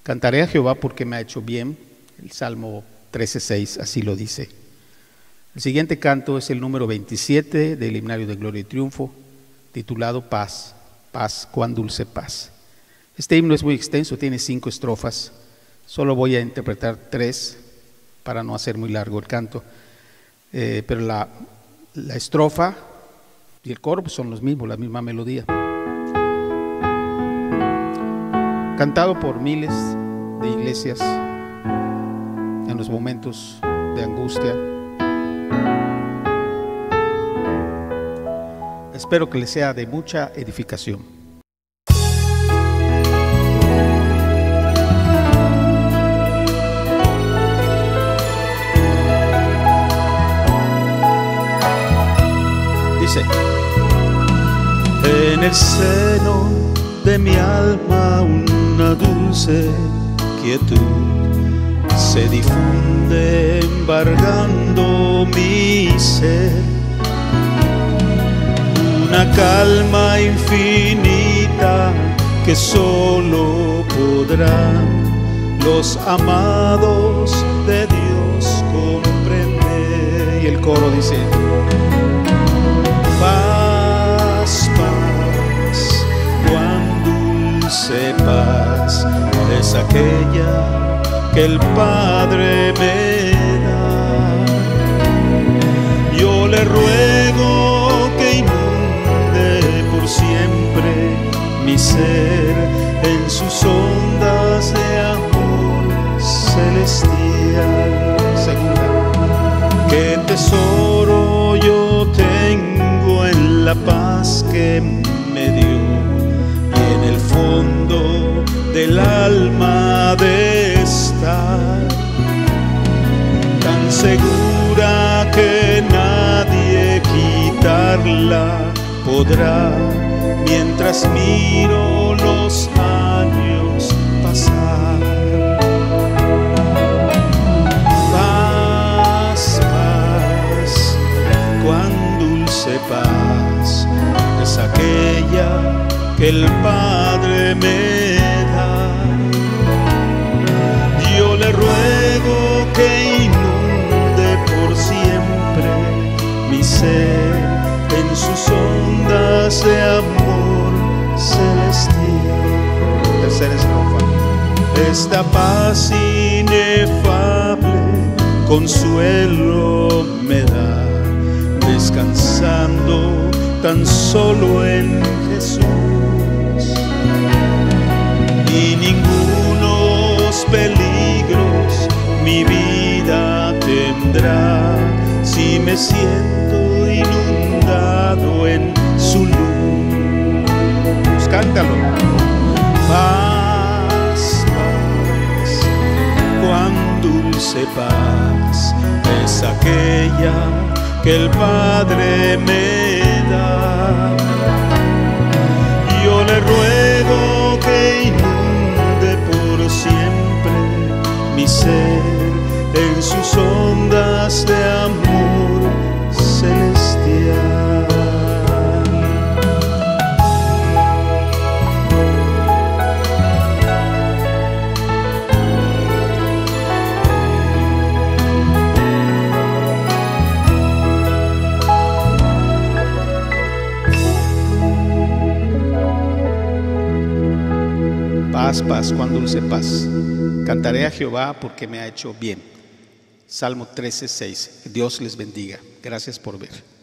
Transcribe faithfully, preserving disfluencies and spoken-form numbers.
Cantaré a Jehová porque me ha hecho bien. El Salmo trece seis así lo dice. El siguiente canto es el número veintisiete del Himnario de Gloria y Triunfo, titulado Paz, paz, cuán dulce paz. Este himno es muy extenso, tiene cinco estrofas. Solo voy a interpretar tres para no hacer muy largo el canto. Eh, pero la, la estrofa y el coro pues, son los mismos, la misma melodía. Cantado por miles de iglesias en los momentos de angustia. Espero que les sea de mucha edificación. Dice: en el seno de mi alma una dulce quietud se difunde embargando mi ser, una calma infinita que solo podrán los amados de Dios comprender. Y el coro dice: paz, paz, cuán dulce paz es aquella que el Padre me da. Yo le ruego que inunde por siempre mi ser en sus ondas de amor celestial. Segunda. Qué tesoro yo tengo en la paz que me dio, y en el fondo del alma de estar tan segura que nadie quitarla podrá, mientras miro los años pasar. Paz, paz, cuán dulce paz es aquella que el Padre me da. Yo le ruego que inunde por siempre mi ser en sus ondas de amor celestial. Tercera estrofa. Esta paz inefable consuelo me da, descansando tan solo en Jesús. Y ningunos peligros mi vida tendrá si me siento inundado en su luz. Cántalo. Paz, paz, cuán dulce paz es aquella que el Padre me da. Yo le ruego que inunde por siempre mi ser en sus ondas de amor celestial. Paz, paz, cuán dulce paz. Cantaré a Jehová porque me ha hecho bien. Salmo trece seis. Dios les bendiga. Gracias por ver.